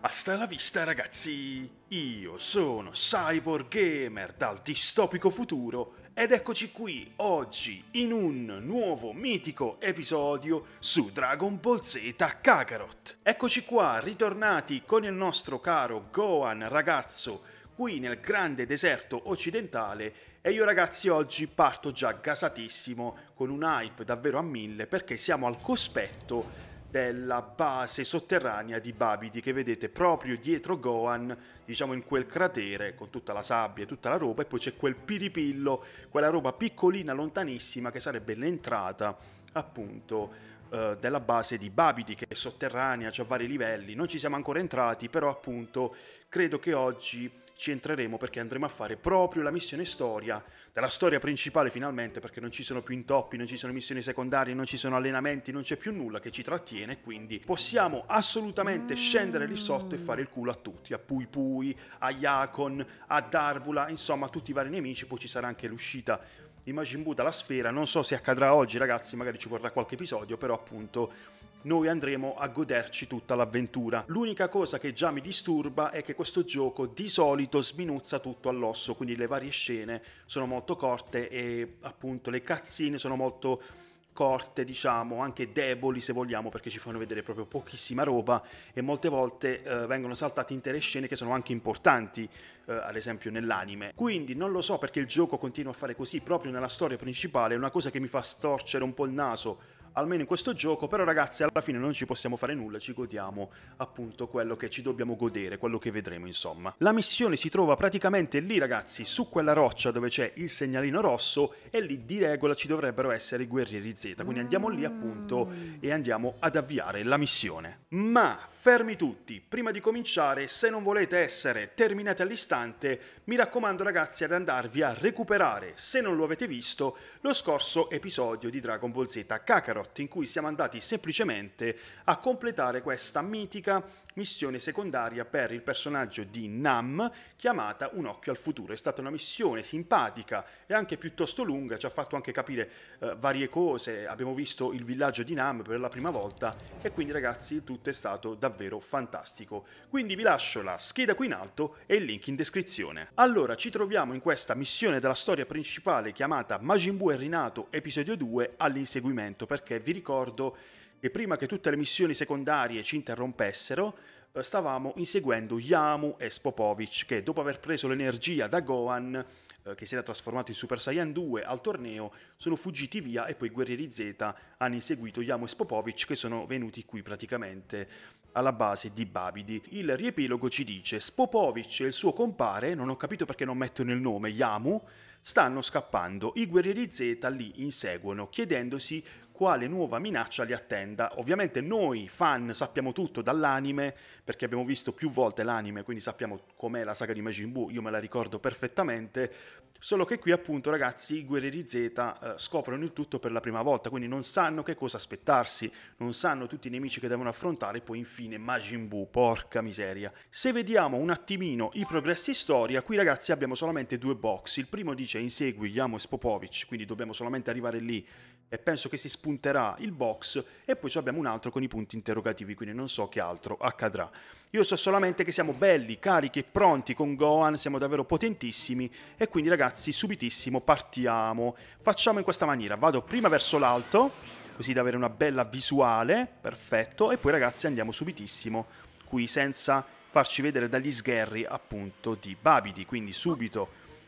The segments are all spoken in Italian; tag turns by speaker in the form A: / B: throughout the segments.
A: Hasta la vista ragazzi, io sono Cyborg Gamer dal distopico futuro ed eccoci qui oggi in un nuovo mitico episodio su Dragon Ball Z Kakarot. Eccoci qua ritornati con il nostro caro Gohan ragazzo qui nel grande deserto occidentale e io ragazzi oggi parto già gasatissimo con un hype davvero a 1000 perché siamo al cospetto della base sotterranea di Babidi che vedete proprio dietro Gohan, diciamo in quel cratere con tutta la sabbia e tutta la roba, e poi c'è quel piripillo, quella roba piccolina lontanissima che sarebbe l'entrata appunto della base di Babidi, che è sotterranea, c'ha vari livelli. Non ci siamo ancora entrati, però appunto credo che oggi ci entreremo perché andremo a fare proprio la missione storia, della storia principale finalmente, perché non ci sono più intoppi, non ci sono missioni secondarie, non ci sono allenamenti, non c'è più nulla che ci trattiene, quindi possiamo assolutamente scendere lì sotto e fare il culo a tutti, a Pui Pui, a Yakon, a Darbula, insomma a tutti i vari nemici. Poi ci sarà anche l'uscita di Majin Buu dalla sfera, non so se accadrà oggi ragazzi, magari ci vorrà qualche episodio, però appunto noi andremo a goderci tutta l'avventura. L'unica cosa che già mi disturba è che questo gioco di solito sminuzza tutto all'osso, quindi le varie scene sono molto corte e appunto le cutscene sono molto corte, diciamo, anche deboli se vogliamo, perché ci fanno vedere proprio pochissima roba e molte volte vengono saltate intere scene che sono anche importanti, ad esempio nell'anime. Quindi non lo so perché il gioco continua a fare così proprio nella storia principale, è una cosa che mi fa storcere un po' il naso almeno in questo gioco, però ragazzi alla fine non ci possiamo fare nulla, ci godiamo appunto quello che ci dobbiamo godere, quello che vedremo insomma. La missione si trova praticamente lì ragazzi, su quella roccia dove c'è il segnalino rosso e lì di regola ci dovrebbero essere i guerrieri Z, quindi andiamo lì appunto e andiamo ad avviare la missione. Ma fermi tutti, prima di cominciare, se non volete essere terminati all'istante, mi raccomando ragazzi ad andarvi a recuperare, se non lo avete visto, lo scorso episodio di Dragon Ball Z Kakarot, in cui siamo andati semplicemente a completare questa mitica missione secondaria per il personaggio di Nam chiamata Un occhio al futuro. È stata una missione simpatica e anche piuttosto lunga, ci ha fatto anche capire varie cose, abbiamo visto il villaggio di Nam per la prima volta e quindi ragazzi il tutto è stato davvero fantastico. Quindi vi lascio la scheda qui in alto e il link in descrizione. Allora ci troviamo in questa missione della storia principale chiamata Majin Buu è rinato episodio 2 all'inseguimento, perché vi ricordo che prima che tutte le missioni secondarie ci interrompessero stavamo inseguendo Yamu e Spopovich, che dopo aver preso l'energia da Gohan che si era trasformato in Super Saiyan 2 al torneo, sono fuggiti via e poi i guerrieri Z hanno inseguito Yamu e Spopovich, che sono venuti qui praticamente alla base di Babidi. Il riepilogo ci dice: Spopovich e il suo compare, non ho capito perché non mettono il nome, Yamu, stanno scappando. I guerrieri Z lì inseguono, chiedendosi quale nuova minaccia li attenda. Ovviamente noi fan sappiamo tutto dall'anime, perché abbiamo visto più volte l'anime, quindi sappiamo com'è la saga di Majin Buu, io me la ricordo perfettamente, solo che qui appunto ragazzi i guerrieri Z scoprono il tutto per la prima volta, quindi non sanno che cosa aspettarsi, non sanno tutti i nemici che devono affrontare, e poi infine Majin Buu, porca miseria. Se vediamo un attimino i progressi storia, qui ragazzi abbiamo solamente due box. Il primo dice insegui Yamu e Spopovich, quindi dobbiamo solamente arrivare lì e penso che si spunterà il box, e poi abbiamo un altro con i punti interrogativi, quindi non so che altro accadrà. Io so solamente che siamo belli, carichi e pronti con Gohan, siamo davvero potentissimi e quindi ragazzi subitissimo partiamo. Facciamo in questa maniera, vado prima verso l'alto, così da avere una bella visuale, perfetto, e poi ragazzi andiamo subitissimo, qui senza farci vedere dagli sgherri appunto di Babidi, quindi subito.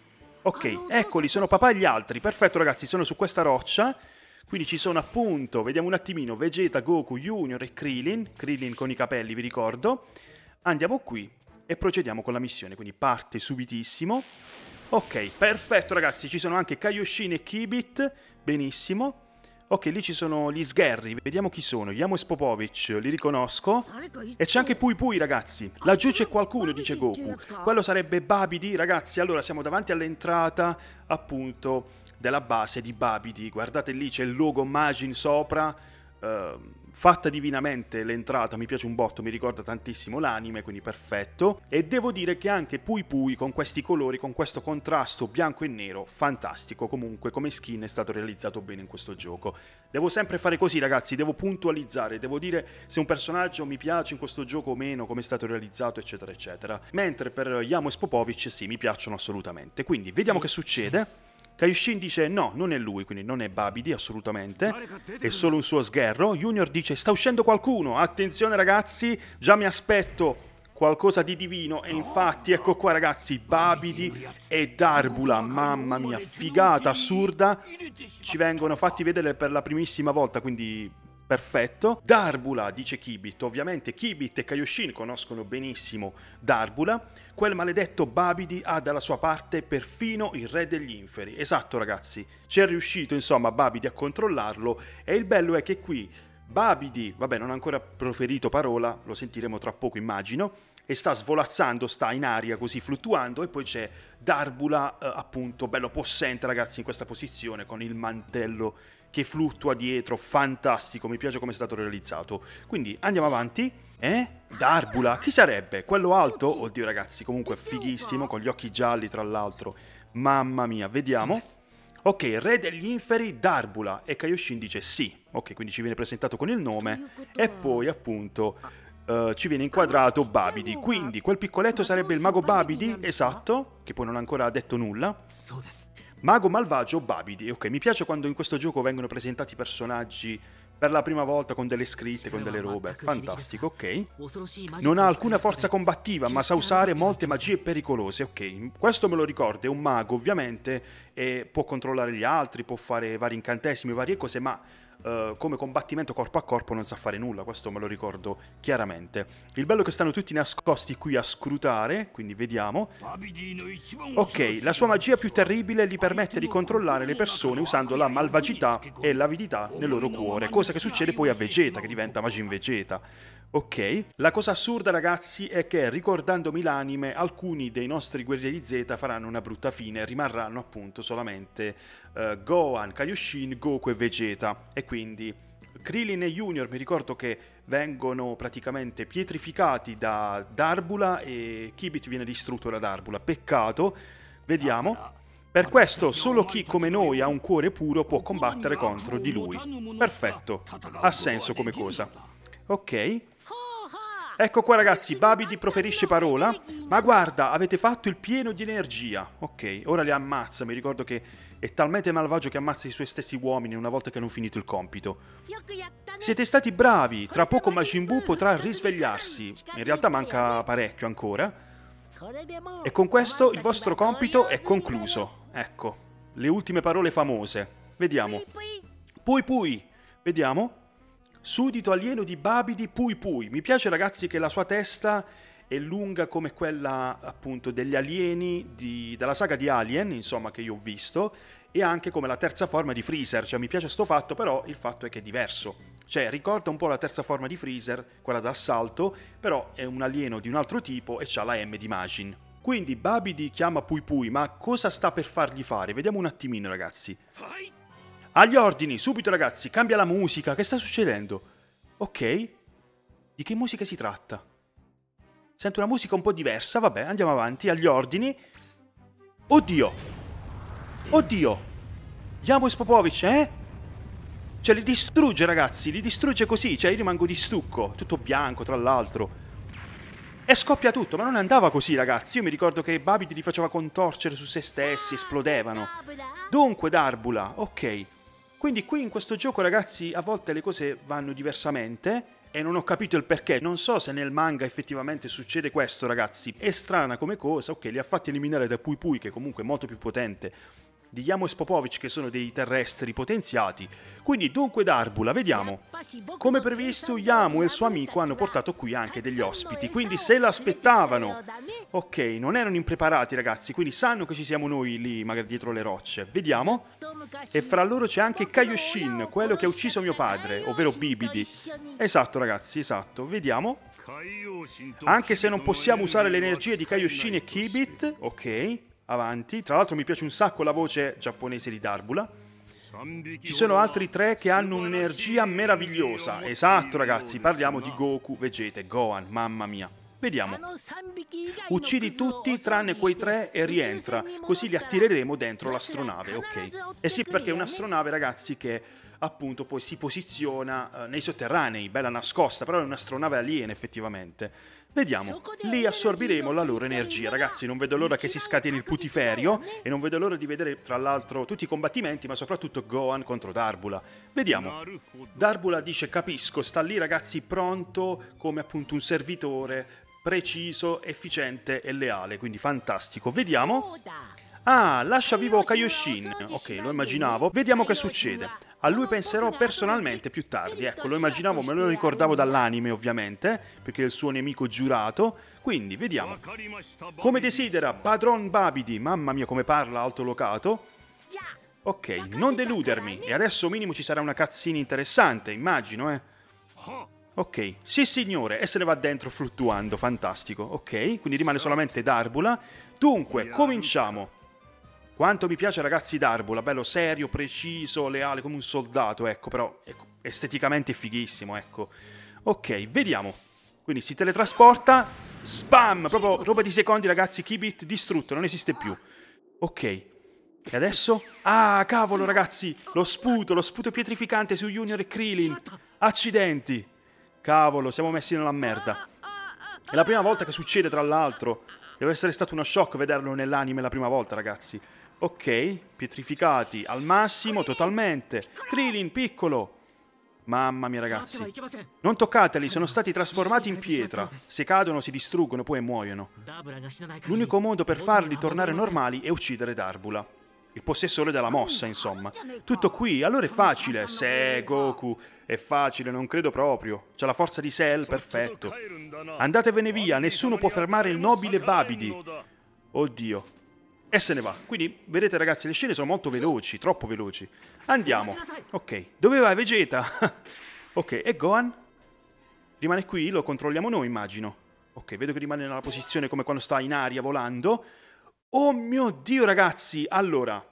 A: Ok, eccoli, sono papà e gli altri, perfetto ragazzi, sono su questa roccia. Quindi ci sono appunto, vediamo un attimino, Vegeta, Goku, Junior e Krillin con i capelli vi ricordo. Andiamo qui e procediamo con la missione, quindi parte subitissimo. Ok, perfetto ragazzi, ci sono anche Kaioshin e Kibit, benissimo. Ok, lì ci sono gli sgherri, vediamo chi sono, Yamu e Spopovich, li riconosco. E c'è anche Pui Pui ragazzi, laggiù c'è qualcuno, dice Goku. Quello sarebbe Babidi, ragazzi, allora siamo davanti all'entrata appunto della base di Babidi. Guardate lì, c'è il logo Majin sopra, fatta divinamente l'entrata, mi piace un botto, mi ricorda tantissimo l'anime, quindi perfetto. E devo dire che anche Pui Pui con questi colori, con questo contrasto bianco e nero, fantastico. Comunque come skin è stato realizzato bene in questo gioco. Devo sempre fare così, ragazzi, devo puntualizzare, devo dire se un personaggio mi piace in questo gioco o meno, come è stato realizzato, eccetera eccetera. Mentre per Yamo e Spopovic sì, mi piacciono assolutamente. Quindi vediamo che succede. Kaioshin dice no, non è lui, quindi non è Babidi assolutamente, è solo un suo sgherro. Junior dice sta uscendo qualcuno, attenzione ragazzi, già mi aspetto qualcosa di divino. E infatti ecco qua ragazzi, Babidi e Darbula, mamma mia, figata assurda, ci vengono fatti vedere per la primissima volta, quindi perfetto. Darbula, dice Kibit. Ovviamente Kibit e Kaioshin conoscono benissimo Darbula. Quel maledetto Babidi ha dalla sua parte perfino il re degli inferi. Esatto ragazzi, ci è riuscito insomma Babidi a controllarlo. E il bello è che qui Babidi, vabbè non ha ancora proferito parola, lo sentiremo tra poco immagino, e sta svolazzando, sta in aria così fluttuando, e poi c'è Darbula appunto bello possente ragazzi in questa posizione con il mantello che fluttua dietro, fantastico, mi piace come è stato realizzato. Quindi andiamo avanti. Darbula, chi sarebbe? Quello alto? Oddio ragazzi, comunque fighissimo, con gli occhi gialli tra l'altro, mamma mia, vediamo. Ok, re degli inferi Darbula, e Kaioshin dice sì. Ok, quindi ci viene presentato con il nome, e poi appunto ci viene inquadrato Babidi. Quindi quel piccoletto sarebbe il mago Babidi, esatto, che poi non ha ancora detto nulla. Mago malvagio Babidi. Ok, mi piace quando in questo gioco vengono presentati personaggi per la prima volta con delle scritte, con delle robe. Fantastico, ok. Non ha alcuna forza combattiva, ma sa usare molte magie pericolose. Ok, questo me lo ricordo, è un mago ovviamente, e può controllare gli altri, può fare vari incantesimi, varie cose, ma come combattimento corpo a corpo non sa fare nulla, questo me lo ricordo chiaramente. Il bello è che stanno tutti nascosti qui a scrutare, quindi vediamo. Ok, la sua magia più terribile gli permette di controllare le persone usando la malvagità e l'avidità nel loro cuore, cosa che succede poi a Vegeta, che diventa Majin Vegeta. Ok, la cosa assurda ragazzi è che ricordandomi l'anime alcuni dei nostri guerrieri Z faranno una brutta fine, rimarranno appunto solamente Gohan, Kaioshin, Goku e Vegeta, e quindi Krillin e Junior mi ricordo che vengono praticamente pietrificati da Darbula e Kibit viene distrutto da Darbula, peccato, vediamo. Per questo solo chi come noi ha un cuore puro può combattere contro di lui. Perfetto, ha senso come cosa. Ok. Ecco qua ragazzi, Babidi proferisce parola, ma guarda, avete fatto il pieno di energia. Ok, ora li ammazza, mi ricordo che è talmente malvagio che ammazza i suoi stessi uomini una volta che hanno finito il compito. Siete stati bravi, tra poco Majin Buu potrà risvegliarsi, in realtà manca parecchio ancora. E con questo il vostro compito è concluso. Ecco, le ultime parole famose, vediamo. Pui Pui, vediamo. Suddito alieno di Babidi Pui Pui. Mi piace ragazzi che la sua testa è lunga come quella appunto degli alieni della saga di Alien, insomma, che io ho visto, e anche come la terza forma di Freezer. Cioè mi piace sto fatto, però il fatto è che è diverso. Cioè ricorda un po' la terza forma di Freezer, quella d'assalto, però è un alieno di un altro tipo e c'ha la M di Majin. Quindi Babidi chiama Pui Pui, ma cosa sta per fargli fare? Vediamo un attimino ragazzi. Agli ordini, subito ragazzi, cambia la musica, che sta succedendo? Ok, di che musica si tratta? Sento una musica un po' diversa, vabbè, andiamo avanti, agli ordini. Oddio! Oddio! Yamo e Spopovic, Cioè li distrugge ragazzi, li distrugge così, cioè io rimango di stucco, tutto bianco tra l'altro. E scoppia tutto, ma non andava così ragazzi, io mi ricordo che Babidi li faceva contorcere su se stessi, esplodevano. Dunque Darbula, ok. Quindi qui in questo gioco ragazzi a volte le cose vanno diversamente e non ho capito il perché. Non so se nel manga effettivamente succede questo ragazzi. È strana come cosa, ok, li ha fatti eliminare da Pui Pui che comunque è molto più potente di Yamo e Spopovic che sono dei terrestri potenziati. Quindi dunque Darbula, vediamo. Come previsto Yamo e il suo amico hanno portato qui anche degli ospiti, quindi se l'aspettavano. Ok, non erano impreparati ragazzi, quindi sanno che ci siamo noi lì magari dietro le rocce. Vediamo. E fra loro c'è anche Kaioshin, quello che ha ucciso mio padre, ovvero Bibidi. Esatto ragazzi, esatto, vediamo. Anche se non possiamo usare le energie di Kaioshin e Kibit, ok. Avanti, tra l'altro mi piace un sacco la voce giapponese di Darbula. Ci sono altri 3 che hanno un'energia meravigliosa. Esatto, ragazzi, parliamo di Goku, Vegeta e Gohan, mamma mia. Vediamo. Uccidi tutti tranne quei 3 e rientra, così li attireremo dentro l'astronave, ok? Eh sì, perché è un'astronave, ragazzi, che appunto poi si posiziona nei sotterranei, bella nascosta, però è un'astronave aliena effettivamente. Vediamo, lì assorbiremo la loro energia. Ragazzi, non vedo l'ora che si scateni il putiferio e non vedo l'ora di vedere tra l'altro tutti i combattimenti, ma soprattutto Gohan contro Darbula. Vediamo. Darbula dice capisco, sta lì ragazzi pronto come appunto un servitore preciso, efficiente e leale, quindi fantastico. Vediamo. Ah, lascia vivo Kaioshin. Ok, lo immaginavo. Vediamo che succede. A lui penserò personalmente più tardi. Ecco, lo immaginavo, me lo ricordavo dall'anime ovviamente, perché è il suo nemico giurato. Quindi, vediamo. Come desidera, padron Babidi. Mamma mia, come parla, altolocato. Ok, non deludermi. E adesso minimo ci sarà una cutscene interessante, immagino, Ok, sì signore, e se ne va dentro fluttuando, fantastico. Ok, quindi rimane solamente Darbula. Dunque, cominciamo. Quanto mi piace ragazzi Darbula, bello serio, preciso, leale, come un soldato, ecco, però ecco, esteticamente fighissimo, ecco. Ok, vediamo. Quindi si teletrasporta, spam, proprio roba di secondi ragazzi, Kibit distrutto, non esiste più. Ok, e adesso? Ah, cavolo ragazzi, lo sputo pietrificante su Junior e Krillin. Accidenti. Cavolo, siamo messi nella merda. È la prima volta che succede tra l'altro. Deve essere stato uno shock vederlo nell'anime la prima volta ragazzi. Ok, pietrificati al massimo, totalmente. Krillin, piccolo. Mamma mia ragazzi. Non toccateli, sono stati trasformati in pietra. Se cadono si distruggono, poi muoiono. L'unico modo per farli tornare normali è uccidere Darbula. Il possessore della mossa, insomma. Tutto qui, allora è facile. Se, Goku, è facile, non credo proprio. C'ha la forza di Cell, perfetto. Andatevene via, nessuno può fermare il nobile Babidi. Oddio. E se ne va. Quindi, vedete ragazzi, le scene sono molto veloci, troppo veloci. Andiamo. Ok, dove va Vegeta? Ok, e Gohan? Rimane qui, lo controlliamo noi, immagino. Ok, vedo che rimane nella posizione come quando sta in aria volando. Oh mio Dio, ragazzi! Allora,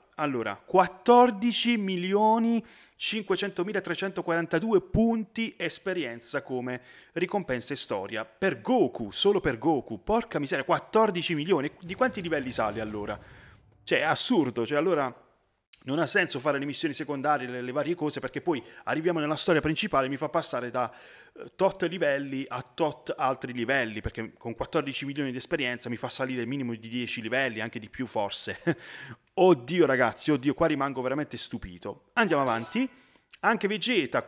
A: 14.500.342 punti esperienza come ricompensa e storia. Per Goku, solo per Goku. Porca miseria, 14 milioni. Di quanti livelli sale allora? Cioè, è assurdo. Cioè, allora non ha senso fare le missioni secondarie, le varie cose, perché poi arriviamo nella storia principale e mi fa passare da tot livelli a tot altri livelli, perché con 14 milioni di esperienza mi fa salire il minimo di 10 livelli, anche di più forse. Oddio ragazzi, oddio, qua rimango veramente stupito. Andiamo avanti. Anche Vegeta,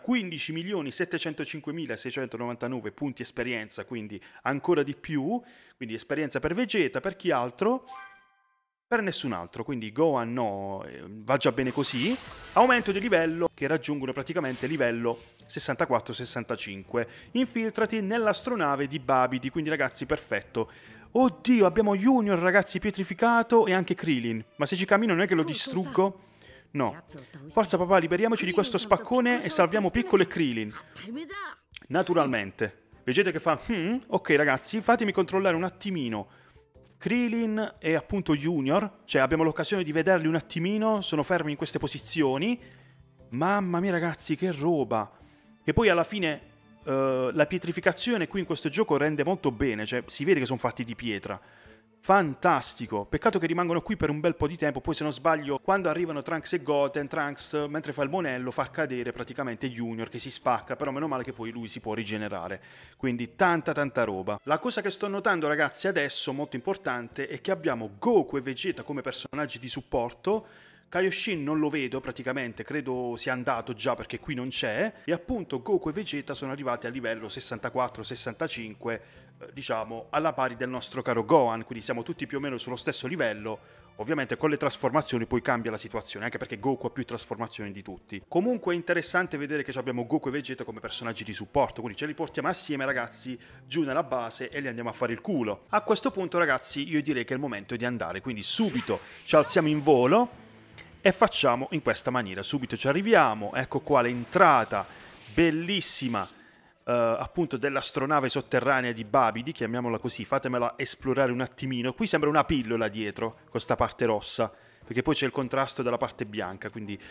A: 15.705.699 punti esperienza, quindi ancora di più. Quindi esperienza per Vegeta, per chi altro? Per nessun altro, quindi Gohan no, va già bene così. Aumento di livello che raggiungono praticamente livello 64-65. Infiltrati nell'astronave di Babidi, quindi ragazzi perfetto. Oddio, abbiamo Junior ragazzi pietrificato e anche Krillin. Ma se ci cammino non è che lo distruggo? No. Forza papà, liberiamoci di questo spaccone e salviamo Piccolo e Krillin. Naturalmente. Vedete che fa? Ok ragazzi, fatemi controllare un attimino Krillin e appunto Junior, cioè abbiamo l'occasione di vederli un attimino, sono fermi in queste posizioni. Mamma mia ragazzi, che roba! E poi alla fine la pietrificazione qui in questo gioco rende molto bene, cioè si vede che sono fatti di pietra. Fantastico! Peccato che rimangono qui per un bel po' di tempo, poi se non sbaglio, quando arrivano Trunks e Goten, Trunks, mentre fa il monello, fa cadere praticamente Junior che si spacca, però meno male che poi lui si può rigenerare. Quindi tanta roba. La cosa che sto notando ragazzi adesso, molto importante, è che abbiamo Goku e Vegeta come personaggi di supporto. Kaioshin non lo vedo praticamente, credo sia andato già perché qui non c'è, e appunto Goku e Vegeta sono arrivati a livello 64-65, diciamo alla pari del nostro caro Gohan, quindi siamo tutti più o meno sullo stesso livello. Ovviamente con le trasformazioni poi cambia la situazione, anche perché Goku ha più trasformazioni di tutti. Comunque è interessante vedere che abbiamo Goku e Vegeta come personaggi di supporto, quindi ce li portiamo assieme ragazzi giù nella base e li andiamo a fare il culo. A questo punto ragazzi io direi che è il momento di andare, quindi subito ci alziamo in volo e facciamo in questa maniera, subito ci arriviamo, ecco qua l'entrata bellissima appunto dell'astronave sotterranea di Babidi, chiamiamola così, fatemela esplorare un attimino. Qui sembra una pillola dietro, con sta parte rossa, perché poi c'è il contrasto della parte bianca, quindi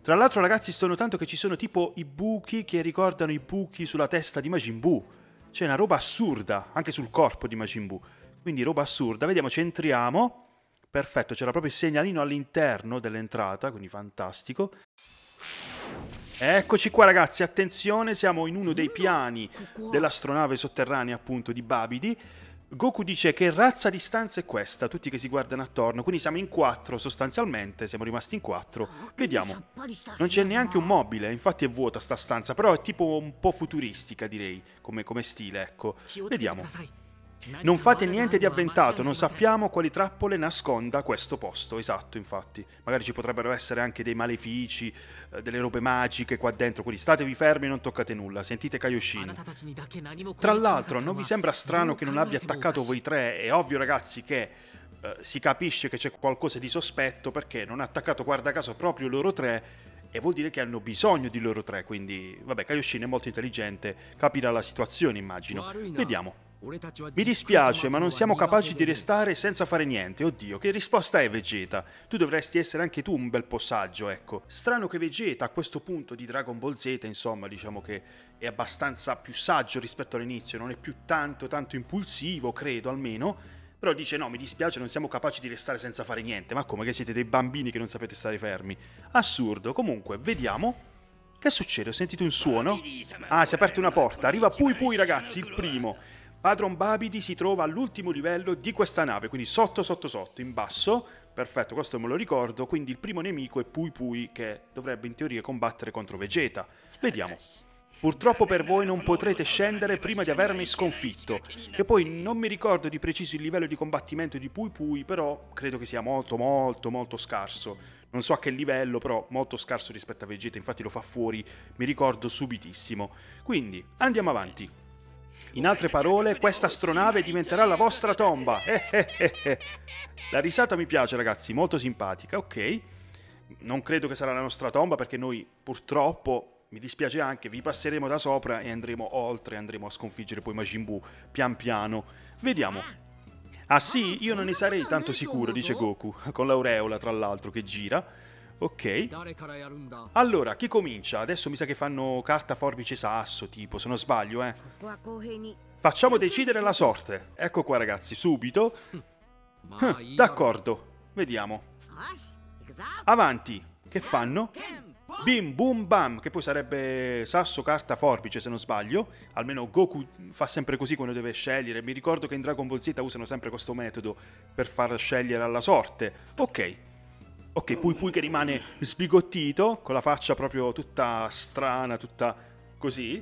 A: Tra l'altro ragazzi sto notando che ci sono tipo i buchi che ricordano i buchi sulla testa di Majin Buu. C'è una roba assurda anche sul corpo di Majin Buu. Quindi roba assurda. Vediamo, ci entriamo. Perfetto, c'era proprio il segnalino all'interno dell'entrata, quindi fantastico. Eccoci qua ragazzi, attenzione, siamo in uno dei piani dell'astronave sotterranea appunto di Babidi. Goku dice che razza di stanza è questa, tutti che si guardano attorno, quindi siamo in 4 sostanzialmente, siamo rimasti in 4. Vediamo, non c'è neanche un mobile, infatti è vuota sta stanza, però è tipo un po' futuristica direi, come stile, ecco. Vediamo. Non fate niente di avventato, non sappiamo quali trappole nasconda questo posto, esatto, infatti. Magari ci potrebbero essere anche dei malefici, delle robe magiche qua dentro, quindi statevi fermi e non toccate nulla, sentite Kaioshin. Tra l'altro, non vi sembra strano che non abbia attaccato voi tre? È ovvio ragazzi che si capisce che c'è qualcosa di sospetto perché non ha attaccato guarda caso proprio loro tre e vuol dire che hanno bisogno di loro tre, quindi vabbè, Kaioshin è molto intelligente, capirà la situazione immagino. Vediamo. Mi dispiace, ma non siamo capaci di restare senza fare niente. Oddio, che risposta è Vegeta? Tu dovresti essere anche tu un bel po' saggio, ecco. Strano che Vegeta a questo punto di Dragon Ball Z, insomma, diciamo che è abbastanza più saggio rispetto all'inizio, non è più tanto impulsivo, credo almeno. Però dice no, mi dispiace, non siamo capaci di restare senza fare niente. Ma come che siete dei bambini che non sapete stare fermi? Assurdo. Comunque, vediamo. Che succede? Ho sentito un suono? Ah, si è aperta una porta. Arriva Pui Pui ragazzi, il primo. Padron Babidi si trova all'ultimo livello di questa nave, quindi sotto, in basso. Perfetto, questo me lo ricordo. Quindi il primo nemico è Pui Pui, che dovrebbe in teoria combattere contro Vegeta. Vediamo. Purtroppo per voi non potrete scendere prima di avermi sconfitto. Che poi non mi ricordo di preciso il livello di combattimento di Pui Pui, però credo che sia molto scarso. Non so a che livello, però molto scarso rispetto a Vegeta, infatti lo fa fuori, mi ricordo subitissimo. Quindi, andiamo avanti. In altre parole, questa astronave diventerà la vostra tomba. La risata mi piace, ragazzi, molto simpatica, ok. Non credo che sarà la nostra tomba perché noi, purtroppo, mi dispiace anche, vi passeremo da sopra e andremo oltre, andremo a sconfiggere poi Majin Buu, pian piano. Vediamo. Ah sì, io non ne sarei tanto sicuro, dice Goku, con l'aureola tra l'altro che gira. Ok. Allora, chi comincia? Adesso mi sa che fanno carta, forbice, sasso, tipo, se non sbaglio, eh. Facciamo decidere la sorte. Ecco qua, ragazzi, subito. D'accordo, vediamo. Avanti. Che fanno? Bim, boom, bam, che poi sarebbe sasso, carta, forbice, se non sbaglio. Almeno Goku fa sempre così quando deve scegliere. Mi ricordo che in Dragon Ball Z usano sempre questo metodo per far scegliere alla sorte. Ok. Ok, Pui Pui che rimane sbigottito, con la faccia proprio tutta strana, tutta così.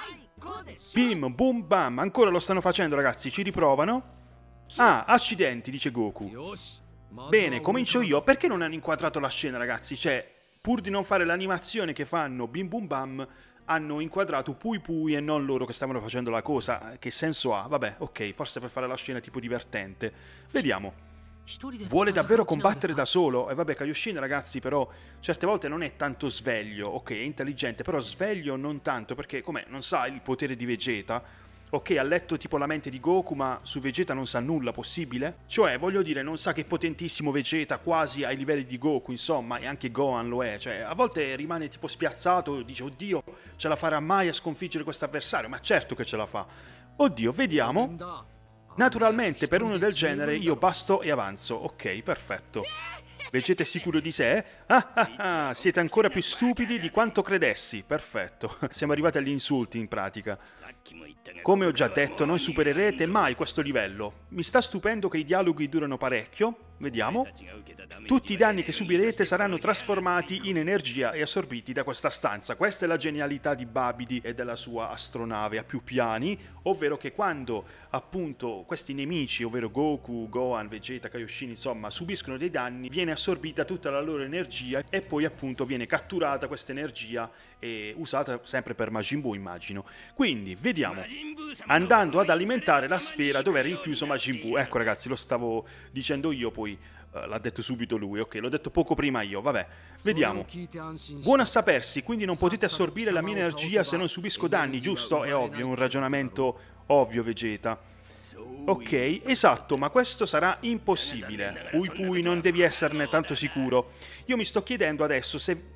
A: Bim, boom, bam. Ancora lo stanno facendo, ragazzi, ci riprovano. Ah, accidenti, dice Goku. Bene, comincio io. Perché non hanno inquadrato la scena, ragazzi? Cioè, pur di non fare l'animazione che fanno Bim Boom Bam, hanno inquadrato Pui Pui e non loro che stavano facendo la cosa. Che senso ha? Vabbè, ok, forse per fare la scena tipo divertente. Vediamo. Vuole davvero combattere da solo? E vabbè, Kaioshin, ragazzi, però certe volte non è tanto sveglio. Ok, è intelligente, però sveglio non tanto, perché, com'è, non sa il potere di Vegeta. Ok, ha letto tipo la mente di Goku, ma su Vegeta non sa nulla, possibile? Cioè, voglio dire, non sa che è potentissimo Vegeta, quasi ai livelli di Goku, insomma, e anche Gohan lo è. Cioè, a volte rimane tipo spiazzato, dice, oddio, ce la farà mai a sconfiggere questo avversario? Ma certo che ce la fa. Oddio, vediamo. Naturalmente, per uno del genere, io basto e avanzo. Ok, perfetto. Vegeta è sicuro di sé? Siete ancora più stupidi di quanto credessi. Perfetto. Siamo arrivati agli insulti, in pratica. Come ho già detto, non supererete mai questo livello. Mi sta stupendo che i dialoghi durano parecchio. Vediamo. Tutti i danni che subirete saranno trasformati in energia e assorbiti da questa stanza. Questa è la genialità di Babidi e della sua astronave a più piani, ovvero che quando appunto questi nemici, ovvero Goku, Gohan, Vegeta, Kaioshin, insomma, subiscono dei danni, viene assorbita tutta la loro energia e poi appunto viene catturata questa energia e usata sempre per Majin Buu, immagino. Quindi, vediamo. Andando ad alimentare la sfera dove è rinchiuso Majin Buu. Ecco ragazzi, lo stavo dicendo io, poi l'ha detto subito lui. Ok, l'ho detto poco prima io, vabbè. Vediamo. Buono a sapersi, quindi non potete assorbire la mia energia se non subisco danni, giusto? È ovvio, è un ragionamento ovvio, Vegeta. Ok, esatto, ma questo sarà impossibile. Pui Pui, non devi esserne tanto sicuro. Io mi sto chiedendo adesso se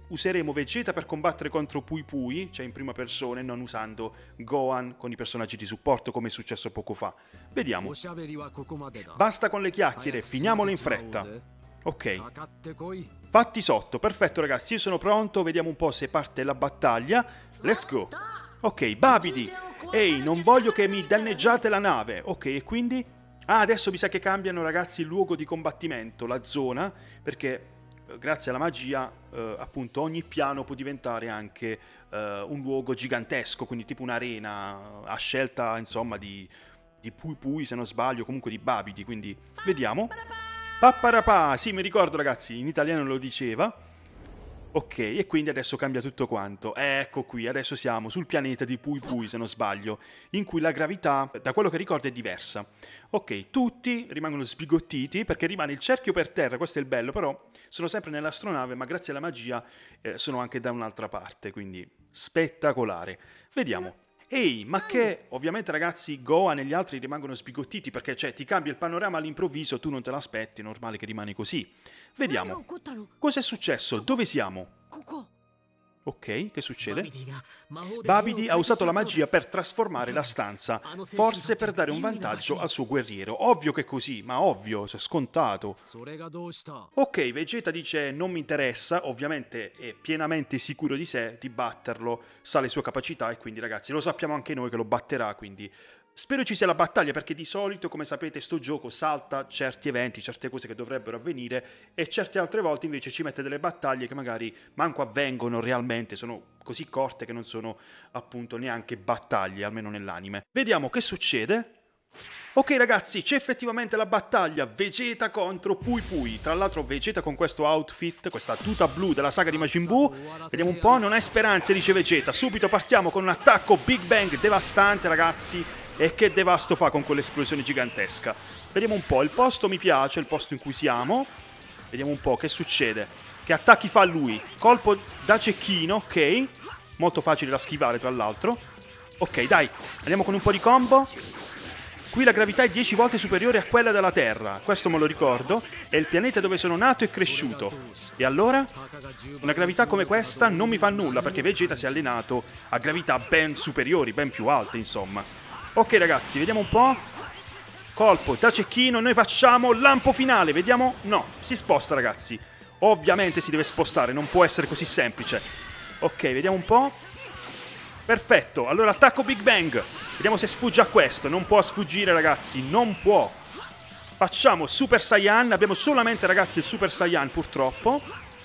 A: useremo Vegeta per combattere contro Pui Pui, cioè in prima persona, e non usando Gohan con i personaggi di supporto come è successo poco fa. Vediamo. Basta con le chiacchiere, finiamolo in fretta. Ok. Fatti sotto, perfetto ragazzi, io sono pronto, vediamo un po' se parte la battaglia. Let's go. Ok, Babidi. Ehi, non voglio che mi danneggiate la nave. Ok, e quindi? Ah, adesso mi sa che cambiano ragazzi il luogo di combattimento, la zona, perché grazie alla magia, appunto, ogni piano può diventare anche un luogo gigantesco, quindi tipo un'arena a scelta, insomma, di Pui Pui, se non sbaglio, comunque di Babidi, quindi vediamo. Papparapà, sì, mi ricordo ragazzi, in italiano lo diceva. Ok, e quindi adesso cambia tutto quanto. Ecco qui, adesso siamo sul pianeta di Pui Pui, se non sbaglio, in cui la gravità, da quello che ricordo, è diversa. Ok, tutti rimangono sbigottiti perché rimane il cerchio per terra, questo è il bello, però sono sempre nell'astronave, ma grazie alla magia sono anche da un'altra parte, quindi spettacolare. Vediamo. Ehi, ma che? Ovviamente ragazzi, Gohan e gli altri rimangono sbigottiti perché, cioè, ti cambia il panorama all'improvviso, tu non te l'aspetti, è normale che rimani così. Vediamo. Cos'è successo? Dove siamo? Ok, che succede? Babidi ha usato la magia per trasformare la stanza, forse per dare un vantaggio al suo guerriero. Ovvio che è così, ma ovvio, cioè scontato. Ok, Vegeta dice non mi interessa, ovviamente è pienamente sicuro di sé, di batterlo, sa le sue capacità e quindi ragazzi lo sappiamo anche noi che lo batterà, quindi spero ci sia la battaglia perché di solito, come sapete, sto gioco salta certi eventi, certe cose che dovrebbero avvenire e certe altre volte invece ci mette delle battaglie che magari manco avvengono realmente, sono così corte che non sono appunto neanche battaglie, almeno nell'anime. Vediamo che succede. Ok ragazzi, c'è effettivamente la battaglia Vegeta contro Pui Pui. Tra l'altro Vegeta con questo outfit, questa tuta blu della saga di Majin Buu. Vediamo un po', non hai speranze, dice Vegeta. Subito partiamo con un attacco Big Bang devastante ragazzi. E che devasto fa con quell'esplosione gigantesca. Vediamo un po', il posto mi piace, il posto in cui siamo. Vediamo un po' che succede. Che attacchi fa lui? Colpo da cecchino, ok. Molto facile da schivare tra l'altro. Ok, dai, andiamo con un po' di combo. Qui la gravità è 10 volte superiore a quella della Terra, questo me lo ricordo, è il pianeta dove sono nato e cresciuto. E allora? Una gravità come questa non mi fa nulla perché Vegeta si è allenato a gravità ben superiori, ben più alte, insomma. Ok ragazzi, vediamo un po'. Colpo da cecchino, noi facciamo lampo finale, vediamo. No, si sposta ragazzi. Ovviamente si deve spostare, non può essere così semplice. Ok, vediamo un po'. Perfetto, allora attacco Big Bang. Vediamo se sfugge a questo, non può sfuggire ragazzi, non può. Facciamo Super Saiyan, abbiamo solamente ragazzi il Super Saiyan purtroppo.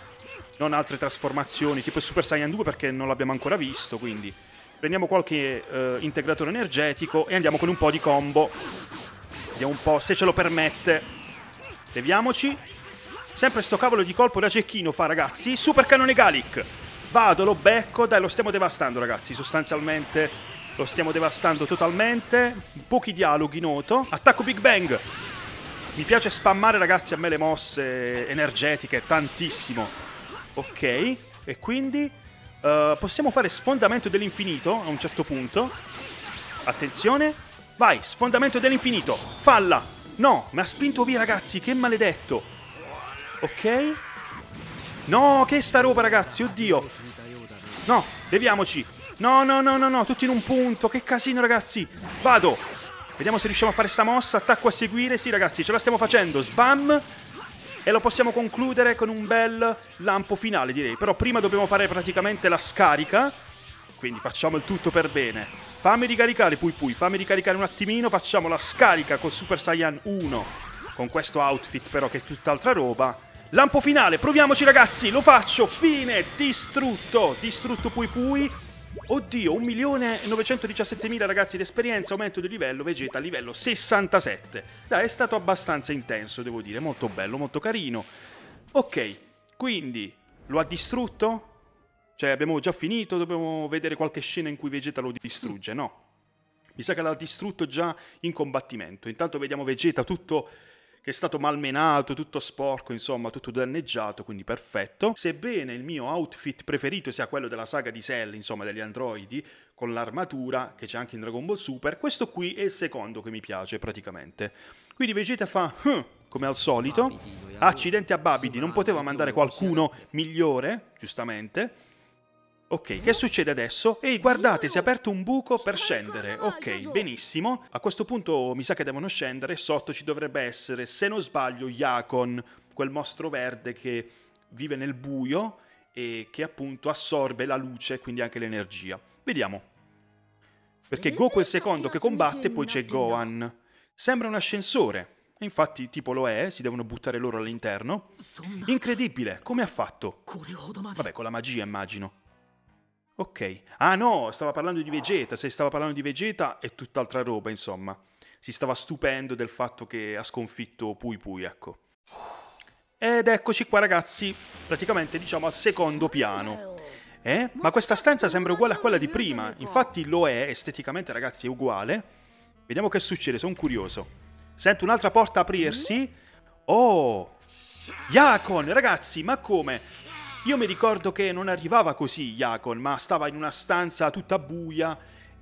A: Non altre trasformazioni, tipo il Super Saiyan 2 perché non l'abbiamo ancora visto, quindi... Prendiamo qualche integratore energetico e andiamo con un po' di combo. Vediamo un po' se ce lo permette. Leviamoci. Sempre sto cavolo di colpo da cecchino fa, ragazzi. Super cannone Galic. Vado, lo becco. Dai, lo stiamo devastando, ragazzi. Sostanzialmente lo stiamo devastando totalmente. Pochi dialoghi, noto. Attacco Big Bang. Mi piace spammare, ragazzi, a me le mosse energetiche. Tantissimo. Ok. E quindi... possiamo fare sfondamento dell'infinito a un certo punto. Attenzione. Vai, sfondamento dell'infinito. Falla. No, mi ha spinto via ragazzi, che maledetto. Ok. No, che sta roba ragazzi, oddio. No, leviamoci. No, no, no, no, no, tutti in un punto. Che casino ragazzi. Vado. Vediamo se riusciamo a fare sta mossa. Attacco a seguire. Sì ragazzi, ce la stiamo facendo. Sbam. E lo possiamo concludere con un bel lampo finale, direi. Però prima dobbiamo fare praticamente la scarica. Quindi facciamo il tutto per bene. Fammi ricaricare, Pui Pui. Fammi ricaricare un attimino. Facciamo la scarica col Super Saiyan 1. Con questo outfit però che è tutt'altra roba. Lampo finale. Proviamoci ragazzi. Lo faccio. Fine. Distrutto. Distrutto Pui Pui. Oddio, 1.917.000 ragazzi di esperienza, aumento di livello, Vegeta a livello 67. Dai, è stato abbastanza intenso, devo dire, molto bello, molto carino. Ok, quindi lo ha distrutto? Cioè, abbiamo già finito, dobbiamo vedere qualche scena in cui Vegeta lo distrugge, no? Mi sa che l'ha distrutto già in combattimento. Intanto vediamo Vegeta tutto che è stato malmenato, tutto sporco, insomma, tutto danneggiato, quindi perfetto. Sebbene il mio outfit preferito sia quello della saga di Cell, insomma, degli androidi, con l'armatura, che c'è anche in Dragon Ball Super, questo qui è il secondo che mi piace, praticamente. Quindi Vegeta fa, come al solito, accidenti a Babidi, non poteva mandare qualcuno migliore, giustamente. Ok, che succede adesso? Ehi, guardate, si è aperto un buco per scendere. Ok, benissimo. A questo punto mi sa che devono scendere. Sotto ci dovrebbe essere, se non sbaglio, Yakon, quel mostro verde che vive nel buio e che appunto assorbe la luce, quindi anche l'energia. Vediamo. Perché Goku è il secondo che combatte, poi c'è Gohan. Sembra un ascensore. Infatti, tipo lo è, si devono buttare loro all'interno. Incredibile, come ha fatto? Vabbè, con la magia, immagino. Ok. Ah no, stava parlando di Vegeta. Se stava parlando di Vegeta è tutt'altra roba, insomma. Si stava stupendo del fatto che ha sconfitto Pui Pui, ecco. Ed eccoci qua, ragazzi. Praticamente, diciamo, al secondo piano. Ma questa stanza sembra uguale a quella di prima. Infatti lo è, esteticamente, ragazzi, è uguale. Vediamo che succede, sono curioso. Sento un'altra porta aprirsi. Oh! Yakon, ragazzi, ma come? Io mi ricordo che non arrivava così Yakon, ma stava in una stanza tutta buia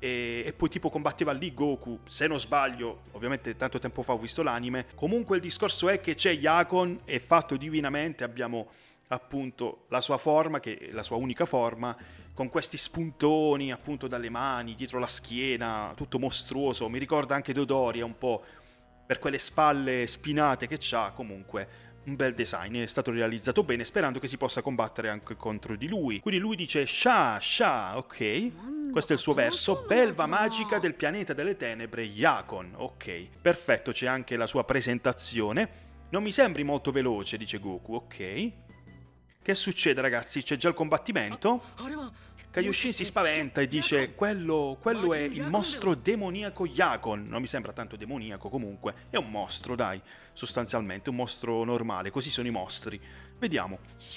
A: e poi tipo combatteva lì Goku, se non sbaglio, ovviamente tanto tempo fa ho visto l'anime. Comunque il discorso è che c'è Yakon, è fatto divinamente, abbiamo appunto la sua forma, che è la sua unica forma, con questi spuntoni appunto dalle mani, dietro la schiena, tutto mostruoso. Mi ricorda anche Dodoria un po' per quelle spalle spinate che c'ha, comunque. Un bel design, è stato realizzato bene, sperando che si possa combattere anche contro di lui. Quindi lui dice Sha, Sha, ok. Questo è il suo verso. Belva magica del pianeta delle tenebre, Yakon, ok. Perfetto, c'è anche la sua presentazione. Non mi sembri molto veloce, dice Goku, ok. Che succede, ragazzi? C'è già il combattimento? Kaioshin si spaventa e dice quello è il mostro demoniaco Yakon. Non mi sembra tanto demoniaco, comunque è un mostro, dai, sostanzialmente un mostro normale, così sono i mostri. Vediamo.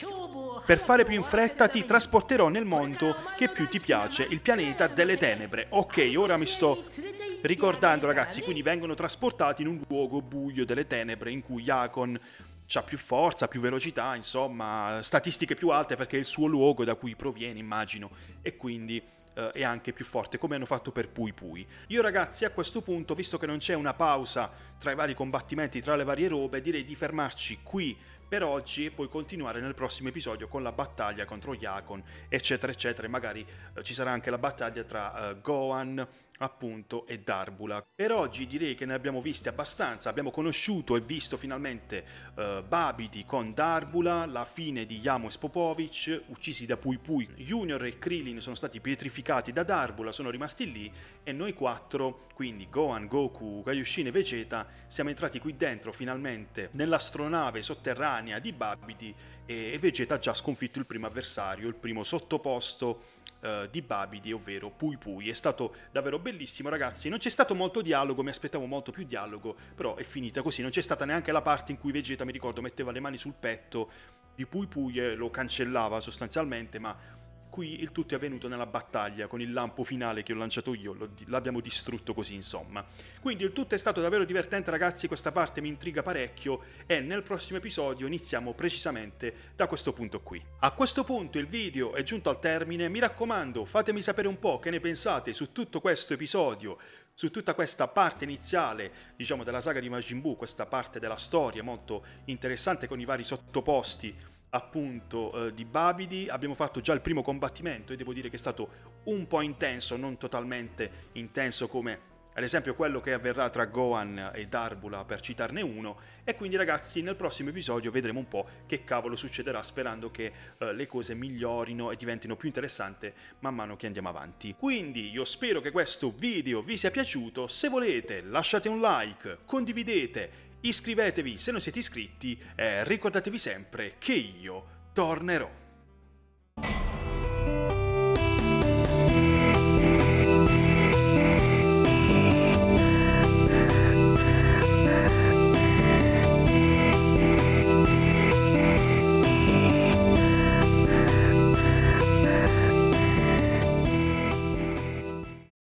A: Per fare più in fretta ti trasporterò nel mondo che più ti piace, il pianeta delle tenebre. Ok, ora mi sto ricordando, ragazzi, quindi vengono trasportati in un luogo buio delle tenebre in cui Yakon c'ha più forza, più velocità, insomma, statistiche più alte perché è il suo luogo da cui proviene, immagino, e quindi è anche più forte, come hanno fatto per Pui Pui. Io, ragazzi, a questo punto, visto che non c'è una pausa tra i vari combattimenti, tra le varie robe, direi di fermarci qui per oggi e poi continuare nel prossimo episodio con la battaglia contro Yakon, eccetera, eccetera, e magari ci sarà anche la battaglia tra Gohan, appunto, e Darbula. Per oggi direi che ne abbiamo viste abbastanza, abbiamo conosciuto e visto finalmente Babidi con Darbula, la fine di Yamo e Spopovic, uccisi da Pui Pui. Junior e Krillin sono stati pietrificati da Darbula, sono rimasti lì, e noi quattro, quindi Gohan, Goku, Kaioshin e Vegeta, siamo entrati qui dentro finalmente nell'astronave sotterranea di Babidi, e Vegeta ha già sconfitto il primo avversario, il primo sottoposto di Babidi, ovvero Pui Pui. È stato davvero bellissimo, ragazzi. Non c'è stato molto dialogo, mi aspettavo molto più dialogo, però è finita così. Non c'è stata neanche la parte in cui Vegeta, mi ricordo, metteva le mani sul petto di Pui Pui e lo cancellava sostanzialmente, ma qui il tutto è avvenuto nella battaglia con il lampo finale che ho lanciato io, l'abbiamo distrutto così, insomma. Quindi il tutto è stato davvero divertente, ragazzi, questa parte mi intriga parecchio e nel prossimo episodio iniziamo precisamente da questo punto qui. A questo punto il video è giunto al termine, mi raccomando, fatemi sapere un po' che ne pensate su tutto questo episodio, su tutta questa parte iniziale, diciamo, della saga di Majin Buu, questa parte della storia molto interessante con i vari sottoposti appunto di Babidi. Abbiamo fatto già il primo combattimento e devo dire che è stato un po' intenso, non totalmente intenso come ad esempio quello che avverrà tra Gohan e Darbula, per citarne uno, e quindi, ragazzi, nel prossimo episodio vedremo un po' che cavolo succederà, sperando che le cose migliorino e diventino più interessanti man mano che andiamo avanti. Quindi io spero che questo video vi sia piaciuto, se volete lasciate un like, condividete, iscrivetevi se non siete iscritti e ricordatevi sempre che io tornerò.